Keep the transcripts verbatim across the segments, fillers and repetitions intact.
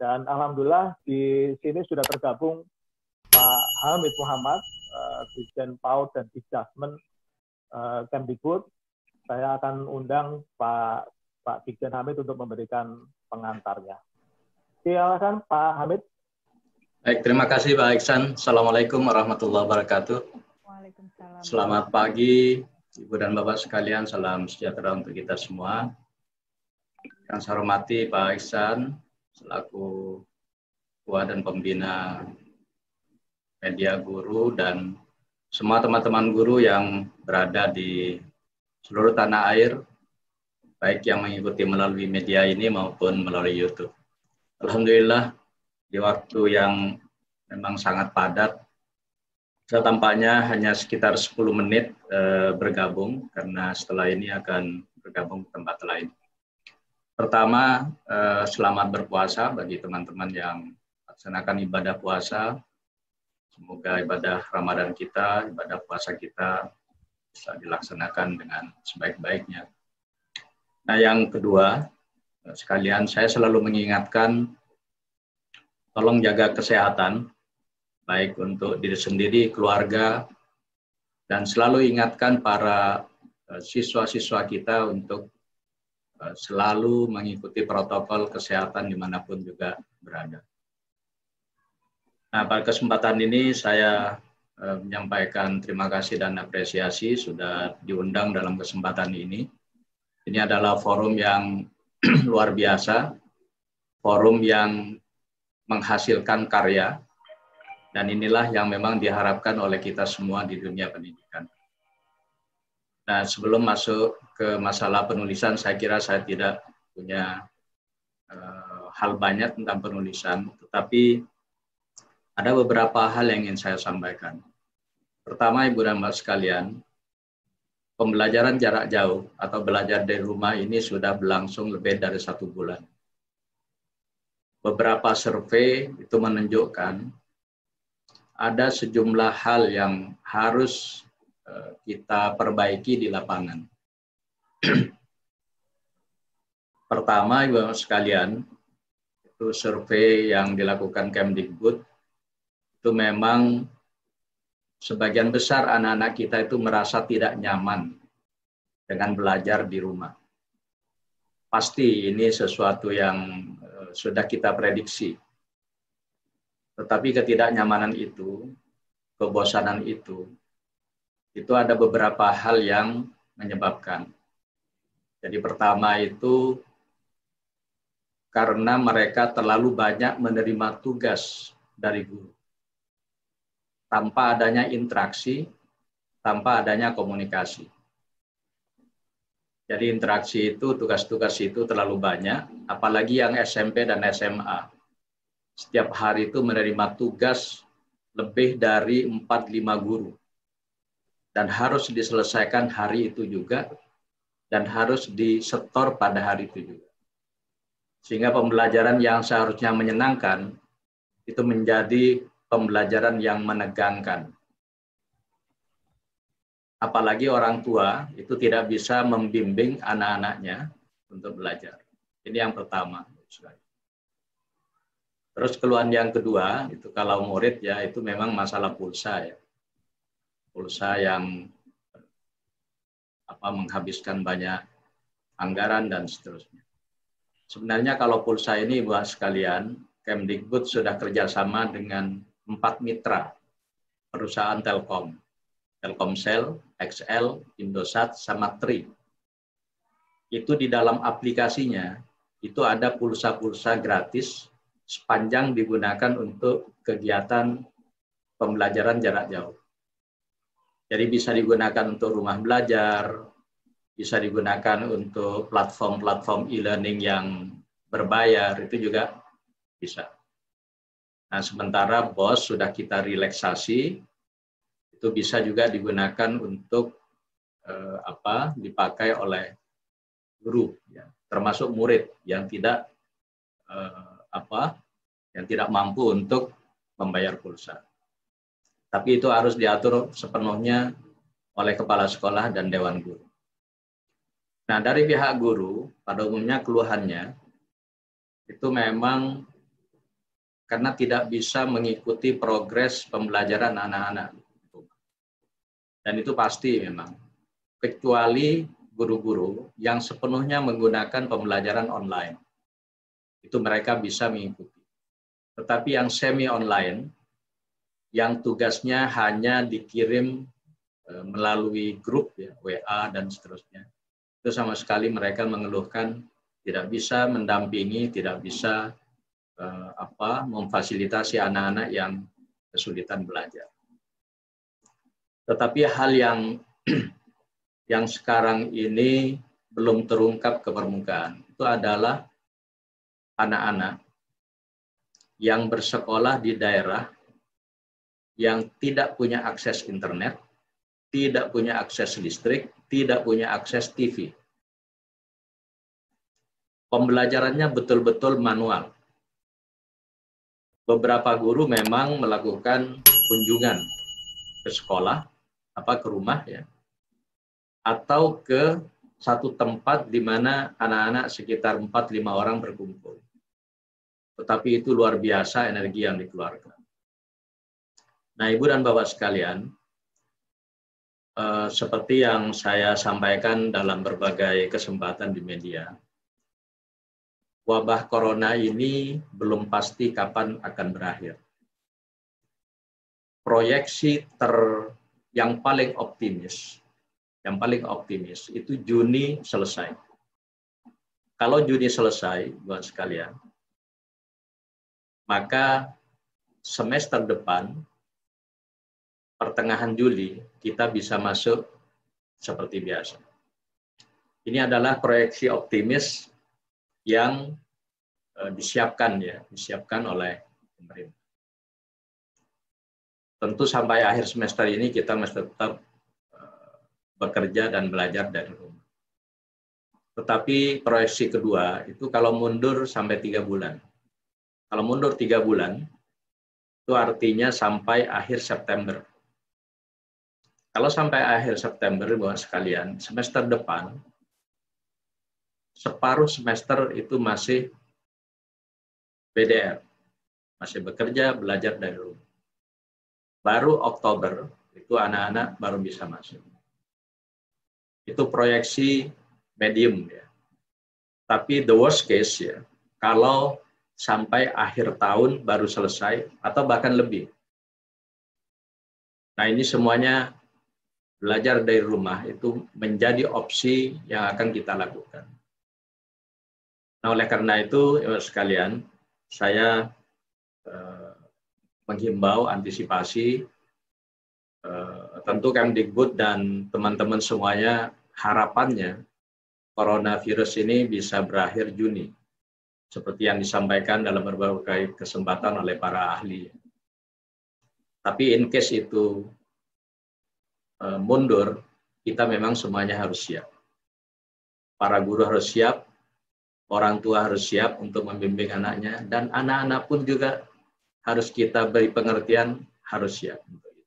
Dan alhamdulillah di sini sudah tergabung Pak Hamid Muhammad, uh, Dirjen PAUD dan Disdasmen uh, Kemdikbud. Saya akan undang Pak Pak Dirjen Hamid untuk memberikan pengantarnya. Silakan Pak Hamid. Baik, terima kasih Pak Iksan. Assalamualaikum warahmatullahi wabarakatuh. Waalaikumsalam. Selamat pagi, Ibu dan Bapak sekalian. Salam sejahtera untuk kita semua. Yang saya hormati Pak Iksan, selaku Ketua dan Pembina Media Guru, dan semua teman-teman guru yang berada di seluruh tanah air, baik yang mengikuti melalui media ini maupun melalui YouTube. Alhamdulillah, di waktu yang memang sangat padat, saya tampaknya hanya sekitar sepuluh menit eh, bergabung, karena setelah ini akan bergabung ke tempat lain. Pertama, eh, selamat berpuasa bagi teman-teman yang melaksanakan ibadah puasa. Semoga ibadah Ramadan kita, ibadah puasa kita bisa dilaksanakan dengan sebaik-baiknya. Nah, yang kedua, sekalian saya selalu mengingatkan, tolong jaga kesehatan, baik untuk diri sendiri, keluarga, dan selalu ingatkan para siswa-siswa kita untuk selalu mengikuti protokol kesehatan dimanapun juga berada. Nah, pada kesempatan ini saya eh, menyampaikan terima kasih dan apresiasi sudah diundang dalam kesempatan ini. Ini adalah forum yang luar biasa, forum yang menghasilkan karya, dan inilah yang memang diharapkan oleh kita semua di dunia pendidikan. Nah, sebelum masuk ke masalah penulisan, saya kira saya tidak punya uh, hal banyak tentang penulisan, tetapi ada beberapa hal yang ingin saya sampaikan. Pertama, Ibu dan Bapak sekalian, pembelajaran jarak jauh atau belajar dari rumah ini sudah berlangsung lebih dari satu bulan. Beberapa survei itu menunjukkan ada sejumlah hal yang harus kita perbaiki di lapangan. Pertama, Ibu sekalian, itu survei yang dilakukan Kemdikbud, itu memang sebagian besar anak-anak kita itu merasa tidak nyaman dengan belajar di rumah. Pasti ini sesuatu yang uh, sudah kita prediksi. Tetapi ketidaknyamanan itu, kebosanan itu, itu ada beberapa hal yang menyebabkan. Jadi pertama itu karena mereka terlalu banyak menerima tugas dari guru. Tanpa adanya interaksi, tanpa adanya komunikasi. Jadi interaksi itu, tugas-tugas itu terlalu banyak, apalagi yang S M P dan S M A. Setiap hari itu menerima tugas lebih dari empat lima guru. Dan harus diselesaikan hari itu juga, dan harus disetor pada hari itu juga. Sehingga pembelajaran yang seharusnya menyenangkan, itu menjadi pembelajaran yang menegangkan. Apalagi orang tua itu tidak bisa membimbing anak-anaknya untuk belajar. Ini yang pertama. Terus keluhan yang kedua, itu kalau murid ya, itu memang masalah pulsa ya. Pulsa yang apa, menghabiskan banyak anggaran dan seterusnya. Sebenarnya kalau pulsa ini buat sekalian, Kemdikbud sudah kerjasama dengan empat mitra perusahaan Telkom, Telkomsel, X L, Indosat, sama Tri. Itu di dalam aplikasinya itu ada pulsa-pulsa gratis sepanjang digunakan untuk kegiatan pembelajaran jarak jauh. Jadi bisa digunakan untuk rumah belajar, bisa digunakan untuk platform-platform e-learning yang berbayar, itu juga bisa. Nah, sementara B O S sudah kita relaksasi, itu bisa juga digunakan untuk eh, apa, dipakai oleh guru, ya, termasuk murid yang tidak eh, apa, yang tidak mampu untuk membayar pulsa. Tapi itu harus diatur sepenuhnya oleh kepala sekolah dan dewan guru. Nah, dari pihak guru, pada umumnya keluhannya itu memang karena tidak bisa mengikuti progres pembelajaran anak-anak. Dan itu pasti memang, kecuali guru-guru yang sepenuhnya menggunakan pembelajaran online. Itu mereka bisa mengikuti. Tetapi yang semi online, yang tugasnya hanya dikirim melalui grup, ya, W A dan seterusnya, itu sama sekali mereka mengeluhkan tidak bisa mendampingi, tidak bisa eh, apa memfasilitasi anak-anak yang kesulitan belajar. Tetapi hal yang yang sekarang ini belum terungkap ke permukaan itu adalah anak-anak yang bersekolah di daerah yang tidak punya akses internet, tidak punya akses listrik, tidak punya akses T V. Pembelajarannya betul-betul manual. Beberapa guru memang melakukan kunjungan ke sekolah, apa ke rumah ya, atau ke satu tempat di mana anak-anak sekitar empat lima orang berkumpul. Tetapi itu luar biasa energi yang dikeluarkan. Nah, Ibu dan Bapak sekalian, eh, seperti yang saya sampaikan dalam berbagai kesempatan di media, wabah corona ini belum pasti kapan akan berakhir. Proyeksi ter yang paling optimis, yang paling optimis itu Juni selesai. Kalau Juni selesai, buat sekalian, maka semester depan, pertengahan Juli, kita bisa masuk seperti biasa. Ini adalah proyeksi optimis yang eh, disiapkan ya, disiapkan oleh pemerintah. Tentu sampai akhir semester ini kita masih tetap eh, bekerja dan belajar dari rumah. Tetapi proyeksi kedua itu kalau mundur sampai tiga bulan. Kalau mundur tiga bulan, itu artinya sampai akhir September. Kalau sampai akhir September, Bapak sekalian, semester depan, separuh semester itu masih B D R, masih bekerja, belajar dari rumah. Baru Oktober, itu anak-anak baru bisa masuk. Itu proyeksi medium ya. Tapi the worst case ya, kalau sampai akhir tahun baru selesai atau bahkan lebih. Nah, ini semuanya belajar dari rumah itu menjadi opsi yang akan kita lakukan. Nah, oleh karena itu, ya sekalian, saya eh, menghimbau antisipasi, eh, tentu Kemdikbud dan teman-teman semuanya harapannya coronavirus ini bisa berakhir Juni, seperti yang disampaikan dalam berbagai kesempatan oleh para ahli. Tapi in case itu uh, mundur, kita memang semuanya harus siap. Para guru harus siap, orang tua harus siap untuk membimbing anaknya, dan anak-anak pun juga harus kita beri pengertian, harus siap.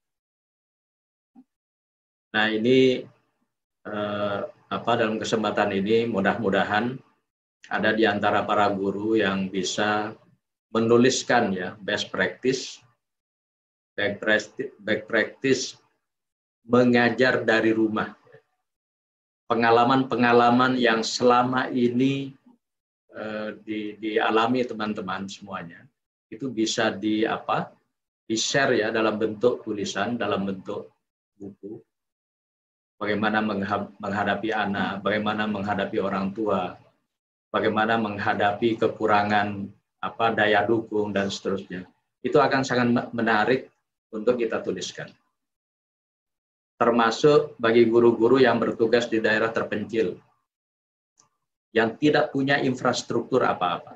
Nah, ini uh, apa dalam kesempatan ini mudah-mudahan ada di antara para guru yang bisa menuliskan ya best practice, back practice, back practice mengajar dari rumah. Pengalaman-pengalaman yang selama ini eh, di, dialami teman-teman semuanya itu bisa di apa? Di-share ya dalam bentuk tulisan, dalam bentuk buku. Bagaimana menghadapi anak, bagaimana menghadapi orang tua, bagaimana menghadapi kekurangan apa daya dukung dan seterusnya. Itu akan sangat menarik untuk kita tuliskan. Termasuk bagi guru-guru yang bertugas di daerah terpencil, yang tidak punya infrastruktur apa-apa.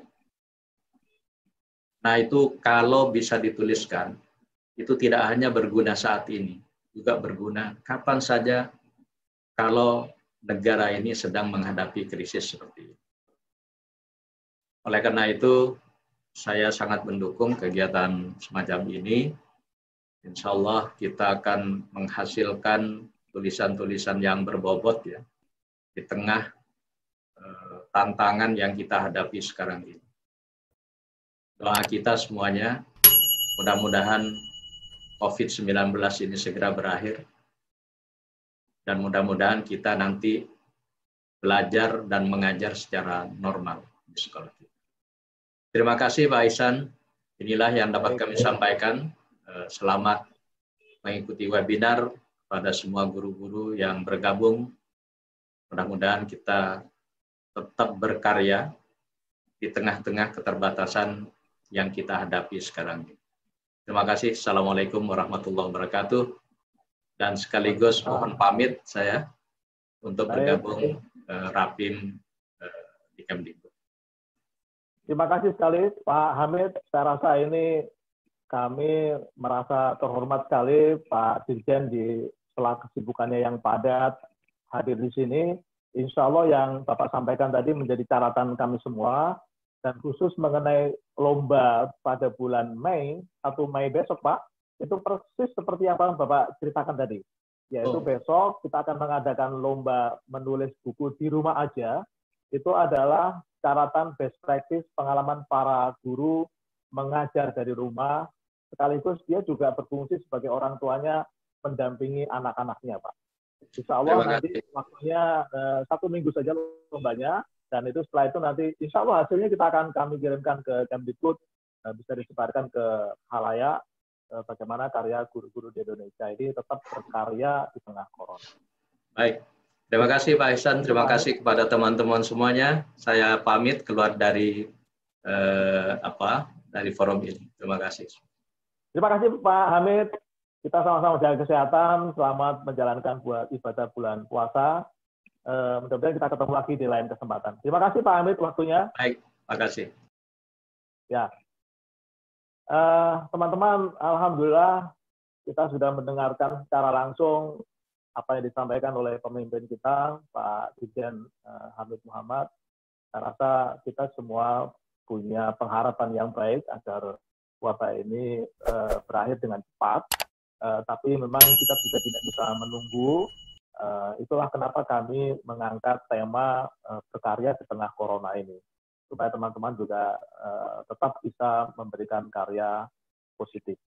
Nah, itu kalau bisa dituliskan, itu tidak hanya berguna saat ini, juga berguna kapan saja kalau negara ini sedang menghadapi krisis seperti ini. Oleh karena itu, saya sangat mendukung kegiatan semacam ini. Insya Allah kita akan menghasilkan tulisan-tulisan yang berbobot ya di tengah eh, tantangan yang kita hadapi sekarang ini. doa kita semuanya, mudah-mudahan COVID sembilan belas ini segera berakhir, dan mudah-mudahan kita nanti belajar dan mengajar secara normal di sekolah kita. Terima kasih Pak Ihsan, inilah yang dapat kami sampaikan. Selamat mengikuti webinar pada semua guru-guru yang bergabung. Mudah-mudahan kita tetap berkarya di tengah-tengah keterbatasan yang kita hadapi sekarang. Terima kasih. Assalamualaikum warahmatullahi wabarakatuh. Dan sekaligus mohon pamit saya untuk bergabung eh, Rapim eh, di Kemdikbud. Terima kasih sekali Pak Hamid. Saya rasa ini kami merasa terhormat sekali Pak Dirjen di sela kesibukannya yang padat hadir di sini. Insya Allah yang Bapak sampaikan tadi menjadi catatan kami semua, dan khusus mengenai lomba pada bulan Mei, satu Mei besok Pak, itu persis seperti yang Bapak ceritakan tadi. Yaitu oh. besok kita akan mengadakan lomba menulis buku di rumah aja. Itu adalah catatan best practice pengalaman para guru mengajar dari rumah, sekaligus dia juga berfungsi sebagai orang tuanya mendampingi anak-anaknya, Pak. Insya Allah nanti waktunya eh, satu minggu saja lombanya, dan itu setelah itu nanti insya Allah hasilnya kita akan kami kirimkan ke Kemdikbud, eh, bisa disebarkan ke khalayak, eh, bagaimana karya guru-guru di Indonesia ini tetap berkarya di tengah corona. Baik, terima kasih Pak Ihsan, terima kasih kepada teman-teman semuanya. Saya pamit keluar dari eh, apa dari forum ini. Terima kasih. Terima kasih Pak Hamid. Kita sama-sama jaga kesehatan. Selamat menjalankan buat ibadah bulan puasa. Uh, mudah-mudahan kita ketemu lagi di lain kesempatan. Terima kasih Pak Hamid waktunya. Baik, terima kasih. Ya, teman-teman, uh, alhamdulillah kita sudah mendengarkan secara langsung apa yang disampaikan oleh pemimpin kita, Pak Dirjen uh, Hamid Muhammad. Saya rasa kita semua punya pengharapan yang baik agar puasa ini uh, berakhir dengan cepat, uh, tapi memang kita juga tidak bisa menunggu. Uh, itulah kenapa kami mengangkat tema uh, berkarya di tengah corona ini, supaya teman-teman juga uh, tetap bisa memberikan karya positif.